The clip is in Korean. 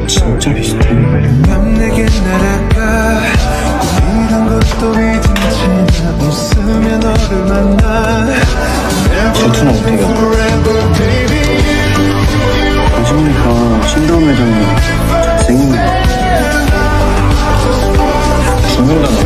진짜 비슷해. 넌 내게 날아가 이런 것도 잊은지 나 웃으면 너를 만나 제투는 어떻게 다시 보니까 신다운 회장이 잘생긴 거 같아. 죽는다 너.